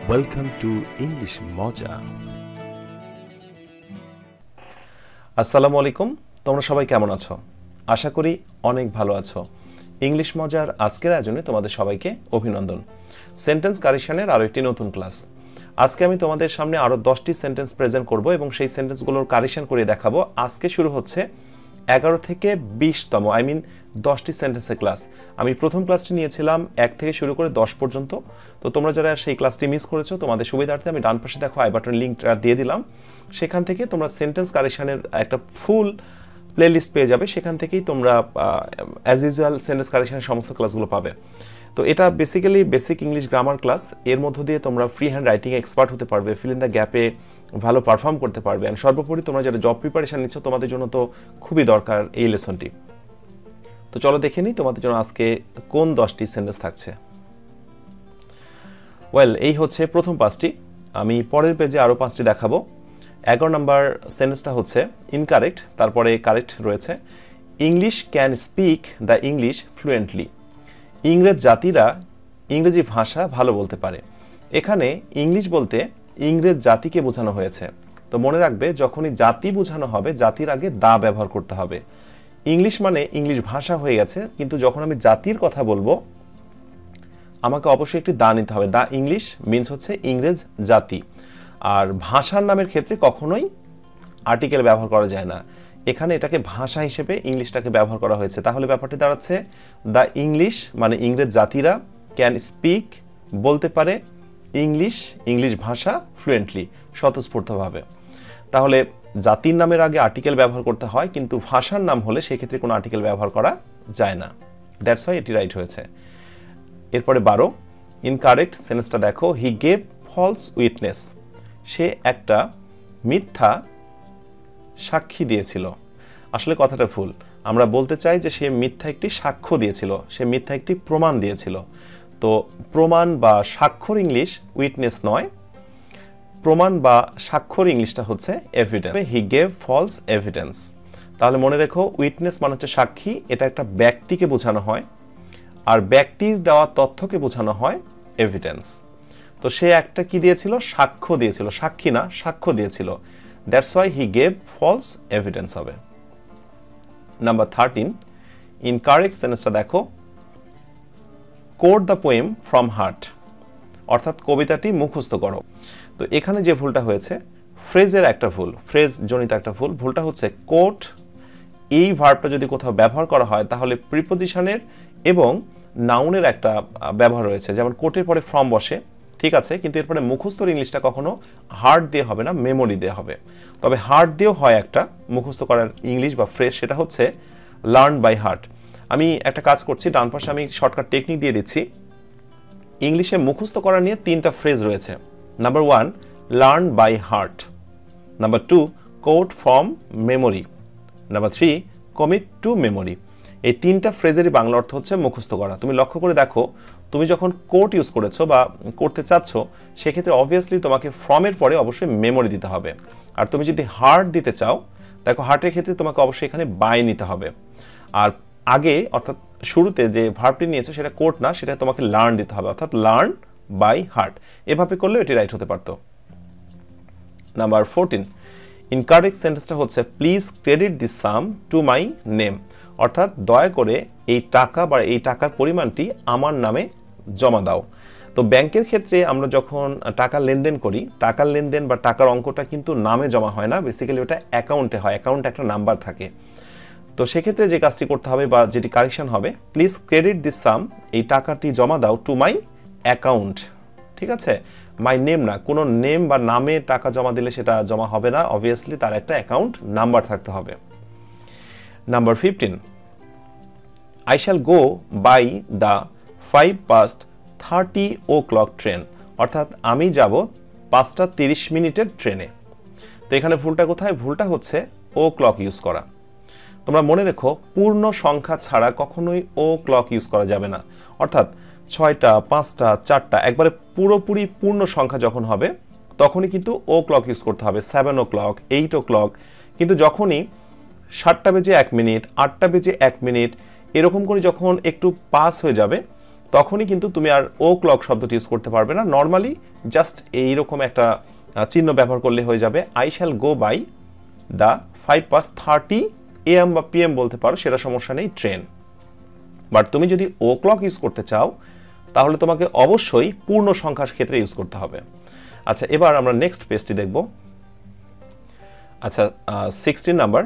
Welcome to English Moja. আসসালামু আলাইকুম, তোমরা সবাই কেমন আছো? আশা করি অনেক ভালো আছো। ইংলিশ মজার আজকের আয়োজনে তোমাদের সবাইকে অভিনন্দন। সেন্টেন্স কারেকশনের আরো একটি নতুন ক্লাস। আজকে আমি তোমাদের সামনে আরো 10টি সেন্টেন্স প্রেজেন্ট করব এবং সেই সেন্টেন্সগুলোর কারেকশন করে দেখাবো। আজকে শুরু হচ্ছে 11 থেকে 20তম, 10টি সেন্টেন্সের ক্লাস। আমি প্রথম ক্লাসটি নিয়েছিলাম 1 থেকে শুরু করে 10 পর্যন্ত। তো তোমরা যারা সেই ক্লাসটি মিস করেছো, তোমাদের সুবিধার্থে আমি ডান পাশে দেখো আই বাটনের লিঙ্কটা দিয়ে দিলাম। সেখান থেকে তোমরা সেন্টেন্স কারেকশনের একটা ফুল প্লেলিস্ট পেয়ে যাবে। সেখান থেকেই তোমরা অ্যাজ ইউজুয়াল সেন্টেন্স কারেকশনের সমস্ত ক্লাসগুলো পাবে। তো এটা basically basic English grammar class. এর মধ্য দিয়ে তোমরা ফ্রি হ্যান্ড রাইটিং এক্সপার্ট হতে পারবে, ফিল ইন দ্য গ্যাপে ভালো পারফর্ম করতে পারবে। আর সর্বোপরি তোমরা যারা জব প্রিপারেশন নিচ্ছ, তোমাদের জন্য তো খুবই দরকার এই লেসনটি। তো চলো দেখে নিই তোমাদের জন্য আজকে কোন 10টি সেন্টেন্স থাকছে। ওয়েল, এই হচ্ছে প্রথম 5টি। আমি পরের পেজে আরও 5টি দেখাবো। 11 নম্বর সেন্টেন্সটা হচ্ছে ইনকারেক্ট, তারপরে কারেক্ট রয়েছে। English can speak the English fluently. ইংরেজ জাতিরা ইংরেজি ভাষা ভালো বলতে পারে। এখানে ইংলিশ বলতে ইংরেজ জাতিকে বোঝানো হয়েছে। তো মনে রাখবে, যখনই জাতি বোঝানো হবে, জাতির আগে দা ব্যবহার করতে হবে। ইংলিশ মানে ইংলিশ ভাষা হয়ে গেছে, কিন্তু যখন আমি জাতির কথা বলবো আমাকে অবশ্যই একটি দা নিতে হবে। দা ইংলিশ মিনস হচ্ছে ইংরেজ জাতি। আর ভাষার নামের ক্ষেত্রে কখনোই আর্টিকেল ব্যবহার করা যায় না। এখানে এটাকে ভাষা হিসেবে ইংলিশটাকে ব্যবহার করা হয়েছে। তাহলে ব্যাপারটি দাঁড়াচ্ছে দ্য ইংলিশ মানে ইংরেজ জাতিরা ক্যান স্পিক বলতে পারে ইংলিশ ইংলিশ ভাষা ফ্লুয়েন্টলি স্বতঃস্ফূর্তভাবে। তাহলে জাতির নামের আগে আর্টিকেল ব্যবহার করতে হয়, কিন্তু ভাষার নাম হলে সেক্ষেত্রে কোনো আর্টিকেল ব্যবহার করা যায় না। দ্যাটস ওয়াই এটি রাইট হয়েছে। এরপরে 12 ইনকারেক্ট সেন্টেন্সটা দেখো। He gave false witness. সে একটা মিথ্যা সাক্ষী দিয়েছিল। আসলে কথাটা ভুল। আমরা বলতে চাই যে সে মিথ্যা একটি সাক্ষ্য দিয়েছিল, সে মিথ্যা একটি প্রমাণ দিয়েছিল। তো প্রমাণ বা সাক্ষর ইংলিশ উইটনেস নয়, প্রমাণ বা সাক্ষর ইংলিশটা হচ্ছে evidence. He gave false evidence. তাহলে মনে রেখো, উইটনেস মানে হচ্ছে সাক্ষী, এটা একটা ব্যক্তিকে বোঝানো হয়, আর ব্যক্তির দেওয়া তথ্যকে বোঝানো হয় এভিডেন্স। তো সে একটা কি দিয়েছিল? সাক্ষ্য দিয়েছিল, সাক্ষী না, সাক্ষ্য দিয়েছিল। That's why he gave false evidence হবে। নাম্বার 13 ইনকারেক্ট সেন্টেন্সটা দেখো। Quote the poem from heart, অর্থাৎ কবিতাটি মুখস্থ করো। তো এখানে যে ভুলটা হয়েছে, ফ্রেজের একটা ভুল, ফ্রেজ জনিত একটা ভুল। ভুলটা হচ্ছে কোট এই ভার্বটা যদি কোথাও ব্যবহার করা হয়, তাহলে প্রিপোজিশনের এবং নাউনের একটা ব্যবহার রয়েছে। যেমন কোটের পরে ফ্রম বসে, ঠিক আছে, কিন্তু এরপরে মুখস্থর ইংলিশটা কখনো হার্ট দিয়ে হবে না, মেমোরি দিয়ে হবে। তবে হার্ট দিয়েও হয় একটা মুখস্থ করার ইংলিশ বা ফ্রেজ, সেটা হচ্ছে লার্ন বাই হার্ট। আমি একটা কাজ করছি, ডান পাশে আমি শর্টকাট টেকনিক দিয়ে দিচ্ছি। ইংলিশে মুখস্থ করা নিয়ে 3টা ফ্রেজ রয়েছে। Number 1 learn by heart, number 2 quote from memory, number 3 commit to memory. এই 3টা ফ্রেজেরই বাংলা অর্থ হচ্ছে মুখস্থ করা। তুমি লক্ষ্য করে দেখো, তুমি যখন কোট ইউজ করেছো বা করতে চাচ্ছ, সেক্ষেত্রে অবভিয়াসলি তোমাকে ফ্রমের পরে অবশ্যই মেমোরি দিতে হবে। আর তুমি যদি হার্ট দিতে চাও, দেখো হার্টের ক্ষেত্রে তোমাকে অবশ্যই এখানে বাই নিতে হবে। আর আগে অর্থাৎ শুরুতে যে ভার্বটি নিয়েছো সেটা কোট না, সেটা তোমাকে লার্ন দিতে হবে, অর্থাৎ লার্ন বাই হার্ট। এভাবে করলেও এটি রাইট হতে পারতো। নাম্বার 14 ইনকারেক্ট সেন্টেন্সটা হচ্ছে please credit this sum to my name, অর্থাৎ দয়া করে এই টাকা বা এই টাকার পরিমাণটি আমার নামে জমা দাও। তো ব্যাংকের ক্ষেত্রে আমরা যখন টাকা লেনদেন করি, টাকার লেনদেন বা টাকার অঙ্কটা কিন্তু নামে জমা হয় না, বেসিক্যালি ওটা অ্যাকাউন্টে হয়। অ্যাকাউন্টে একটা নাম্বার থাকে। তো সেক্ষেত্রে যে কাজটি করতে হবে বা যেটি কারেকশন হবে, প্লিজ ক্রেডিট দিস সাম, এই টাকাটি জমা দাও টু মাই অ্যাকাউন্ট। ঠিক আছে, মাই নেম না, কোনো নেম বা নামে টাকা জমা দিলে সেটা জমা হবে না, অবভিয়াসলি তার একটা অ্যাকাউন্ট নাম্বার থাকতে হবে। Number 15 I shall go by the 5:30 train, অর্থাৎ আমি যাব 5:30 ট্রেনে। তো এখানে ভুলটা কোথায়? ভুলটা হচ্ছে ও ক্লক ইউজ করা। তোমরা মনে রেখো, পূর্ণ সংখ্যা ছাড়া কখনোই ও ক্লক ইউজ করা যাবে না। অর্থাৎ 6টা, 5টা, 4টা, একবারে পুরোপুরি পূর্ণ সংখ্যা যখন হবে তখনই কিন্তু ও ক্লক ইউজ করতে হবে। 7 o'clock, 8 o'clock। কিন্তু যখনই 7টা বেজে 1 মিনিট, 8টা বেজে 1 মিনিট এরকম করে যখন একটু পাস হয়ে যাবে, তখনই কিন্তু তুমি আর ও ক্লক শব্দটি ইউজ করতে পারবে না। নর্মালি জাস্ট এইরকম একটা চিহ্ন ব্যবহার করলে হয়ে যাবে, I shall go by the 5:30 AM বা PM বলতে পারো, সেটা সমস্যা নেই, ট্রেন। বাট তুমি যদি ও ক্লক ইউজ করতে চাও তাহলে তোমাকে অবশ্যই পূর্ণ সংখ্যার ক্ষেত্রে ইউজ করতে হবে। আচ্ছা, এবার আমরা নেক্সট পেজটি দেখব। আচ্ছা, 16 নাম্বার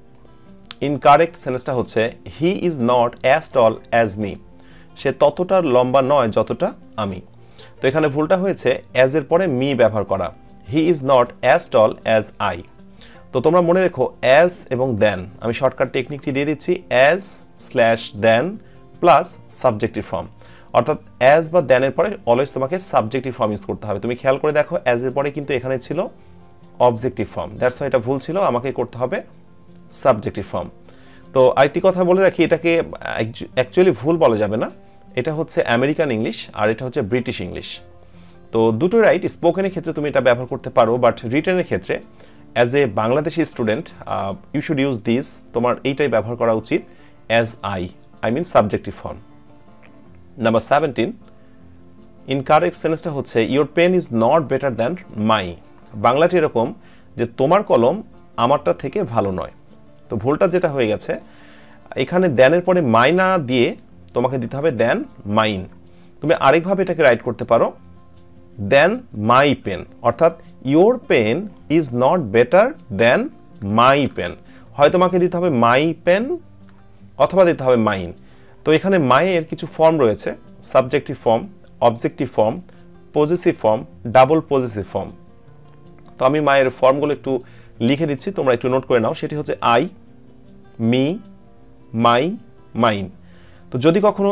ইনকারেক্ট সেন্টেন্সটা হচ্ছে he is not as tall as me. সে ততটা লম্বা নয় যতটা আমি। তো এখানে ভুলটা হয়েছে অ্যাজ এর পরে মি ব্যবহার করা। He is not as tall as I. তো তোমরা মনে রেখো অ্যাজ এবং দেন, আমি শর্টকাট টেকনিকটি দিয়ে দিচ্ছি, as slash then plus subjective form. অর্থাৎ অ্যাজ বা দেনের পরে অলওয়েজ তোমাকে সাবজেক্টিভ ফর্ম ইউজ করতে হবে। তুমি খেয়াল করে দেখো অ্যাজ এর পরে কিন্তু এখানে ছিল অবজেক্টিভ ফর্ম, দ্যাটস ওয়াই এটা ভুল ছিল, আমাকে করতে হবে সাবজেক্টিভ ফর্ম। তো আরেকটি কথা বলে রাখি, এটাকে অ্যাকচুয়ালি ভুল বলা যাবে না, এটা হচ্ছে আমেরিকান ইংলিশ আর এটা হচ্ছে ব্রিটিশ ইংলিশ। তো দুটো রাইট, স্পোকেনের ক্ষেত্রে তুমি এটা ব্যবহার করতে পারো, বাট রিটেনের ক্ষেত্রে as a Bangladeshi student you should use this, তোমার এইটাই ব্যবহার করা উচিত, as I mean subjective form. Number 17 incorrect সেন্টেন্সটা হচ্ছে your pen is not better than my. বাংলাটি এরকম যে তোমার কলম আমারটা থেকে ভালো নয়। তো ভুলটা যেটা হয়ে গেছে, এখানে দ্যানের পরে মাই না দিয়ে তোমাকে দিতে হবে দ্যান মাইন। তুমি আরেকভাবে এটাকে রাইট করতে পারো, দ্যান মাই পেন, অর্থাৎ your pen is not better than my pen. হয় তোমাকে দিতে হবে মাই পেন অথবা দিতে হবে মাইন। তো এখানে মাইয়ের কিছু ফর্ম রয়েছে, subjective form, objective form, positive form, double positive form. তো আমি মায়ের ফর্মগুলো একটু লিখে দিচ্ছি, তোমরা একটু নোট করে নাও। সেটি হচ্ছে আই, মি, মাই, মাইন। তো যদি কখনো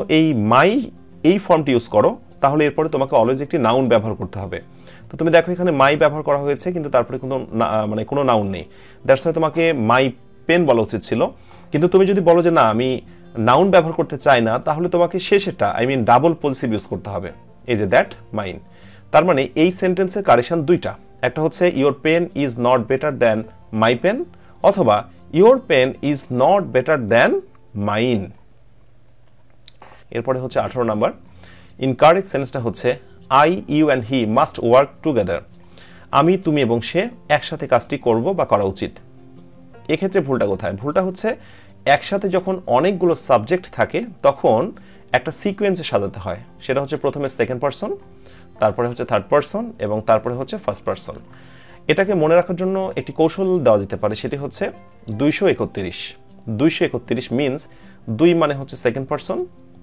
এই ফর্মটি ইউজ করো তাহলে এরপরে তোমাকে অলওয়েজ একটি নাউন ব্যবহার করতে হবে। তো তুমি দেখো এখানে মাই ব্যবহার করা হয়েছে কিন্তু তারপরে কোনো নাউন নেই, দ্যাটস ওয়াই তোমাকে মাই পেন বলা উচিত ছিল। কিন্তু তুমি যদি বলো যে না আমি নাউন ব্যবহার করতে চাই না, তাহলে তোমাকে শেষেরটা I mean double positive use করতে হবে, এই যে দ্যাট মাইন। তার মানে এই সেন্টেন্সের কারেকশন দুইটা, একটা হচ্ছে your pen is not better than my pen, অথবা your pen is not better than mine. এরপরে হচ্ছে 18 নাম্বার ইনকারেক্ট সেন্টেন্সটা হচ্ছে I, you and he must work together. আমি, তুমি এবং সে একসাথে কাজটি করব বা করা উচিত। এক্ষেত্রে ভুলটা কোথায়? ভুলটা হচ্ছে একসাথে যখন অনেকগুলো সাবজেক্ট থাকে তখন একটা সিকোয়েন্সে সাজাতে হয়। সেটা হচ্ছে প্রথমে সেকেন্ড পারসন, তারপরে হচ্ছে থার্ড পারসন এবং তারপরে হচ্ছে ফার্স্ট পারসন। এটাকে মনে রাখার জন্য একটি কৌশল দেওয়া যেতে পারে, সেটি হচ্ছে 231। 231 মিনস 2 মানে হচ্ছে সেকেন্ড পারসন,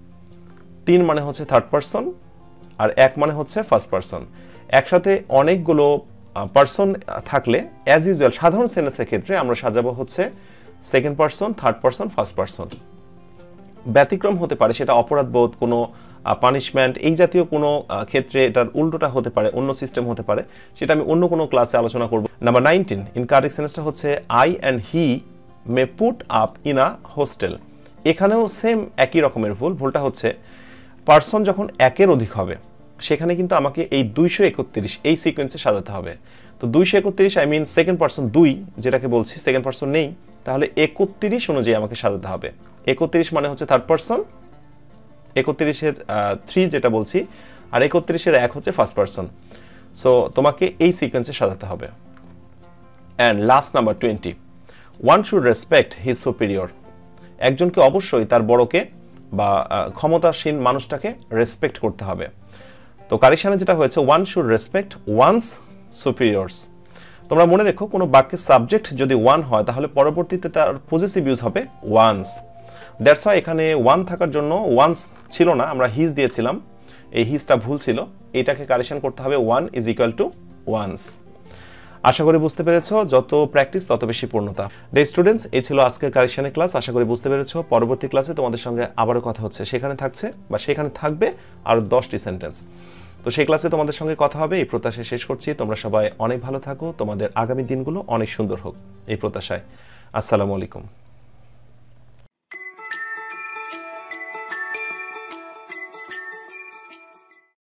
3 মানে হচ্ছে থার্ড পারসন, আর 1 মানে হচ্ছে ফার্স্ট পারসন। একসাথে অনেকগুলো পারসন থাকলে অ্যাজ ইউজুয়াল সাধারণ সেন্টেন্সের ক্ষেত্রে আমরা সাজাবো হচ্ছে second person, third person, first person. ব্যতিক্রম হতে পারে, সেটা অপরাধবোধ, কোনো পানিশমেন্ট, এই জাতীয় কোনো ক্ষেত্রে এটার উল্টোটা হতে পারে, অন্য সিস্টেম হতে পারে, সেটা আমি অন্য কোনো ক্লাসে আলোচনা করব। নাম্বার 19 ইনকারেক্ট সেন্টেন্সটা হচ্ছে I and he may put up in a hostel. এখানেও সেম একই রকমের ভুলটা হচ্ছে পারসন যখন একের অধিক হবে সেখানে কিন্তু আমাকে এই 231 এই সিকোয়েন্সে সাজাতে হবে। তো 231 আই মিন সেকেন্ড পারসন 2 যেটাকে বলছি, সেকেন্ড পারসন নেই, তাহলে 31 অনুযায়ী আমাকে সাজাতে হবে। 31 মানে হচ্ছে থার্ড পারসন, 31-এর 3 যেটা বলছি, আর 31-এর 1 হচ্ছে ফার্স্ট পারসন। সো তোমাকে এই সিকোয়েন্সে সাজাতে হবে। And last number 20 one should respect his superior. একজনকে অবশ্যই তার বড়কে বা ক্ষমতাসীন মানুষটাকে রেসপেক্ট করতে হবে। তো কারেকশনে যেটা হয়েছে one should respect one's superiors. তোমরা মনে রেখো কোনো বাক্যের সাবজেক্ট যদি ওয়ান হয় তাহলে পরবর্তীতে তার পজেসিভ ইউজ হবে ওয়ান্স। দ্যাটস ওয়াই এখানে ওয়ান থাকার জন্য ওয়ান্স ছিল না, আমরা হিজ দিয়েছিলাম, এই হিজটা ভুল ছিল, এটাকে কারেকশন করতে হবে one is equal to one's. আশা করি বুঝতে পেরেছো, যত প্র্যাকটিস তত বেশি পূর্ণতা। ডে স্টুডেন্টস, এই ছিল আজকের কারেকশনের ক্লাস, আশা করি বুঝতে পেরেছো। পরবর্তী ক্লাসে তোমাদের সঙ্গে আবারও কথা হচ্ছে, সেখানে থাকবে আরও 10টি সেন্টেন্স। তো সেই ক্লাসে তোমাদের সঙ্গে কথা হবে এই প্রত্যাশায় শেষ করছি। তোমরা সবাই অনেক ভালো থাকো, তোমাদের আগামী দিনগুলো অনেক সুন্দর হোক এই প্রত্যাশায়। আসসালামু আলাইকুম।